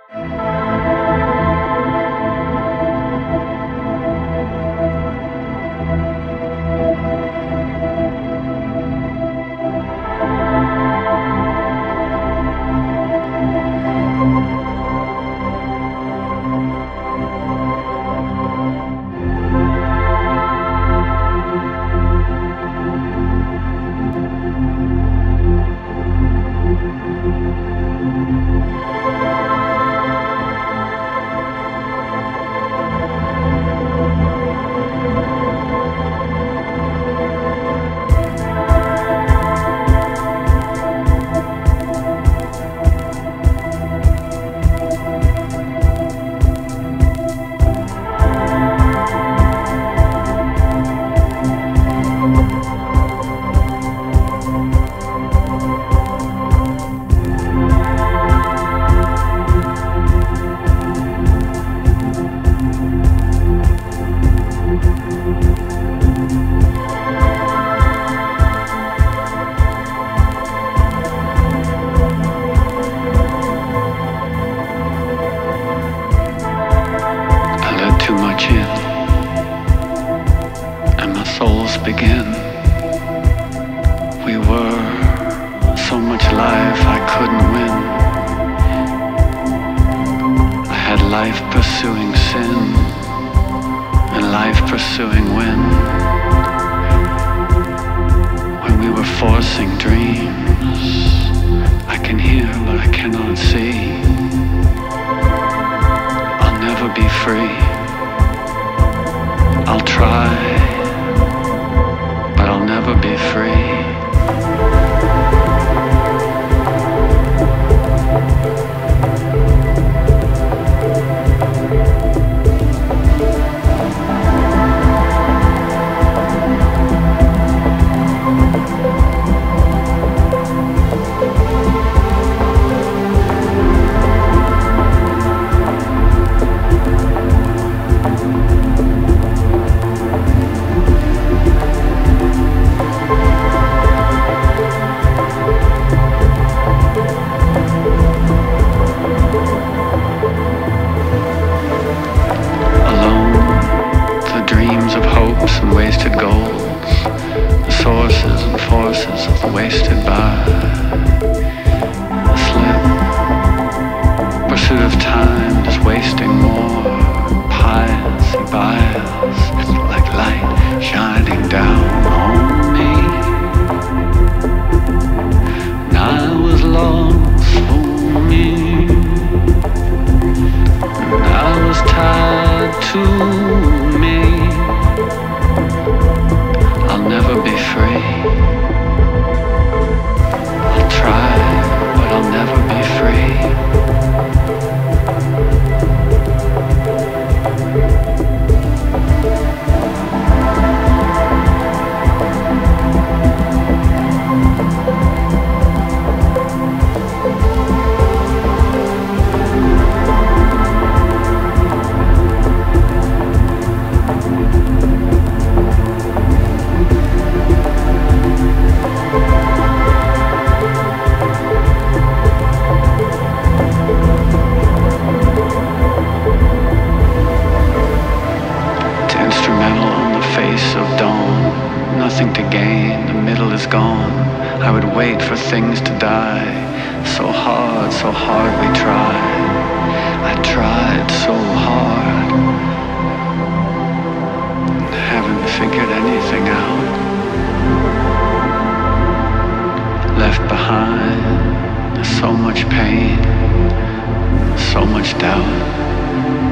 Begin. We were so much life I couldn't win. I had life pursuing sin and life pursuing wind. When we were forcing dreams, I can hear but I cannot see. I'll never be free. I'll try, but I'll never be free. And wasted goals, the sources and forces of the wasted by, the slip, pursuit of time, just wasting more, pious and bias, like light shining down on me. And I was lost for me, and I was tied to me. I'll never be free. I'll try, but I'll never be free. Nothing to gain, the middle is gone. I would wait for things to die. So hard we tried. I tried so hard. Haven't figured anything out. Left behind so much pain, so much doubt.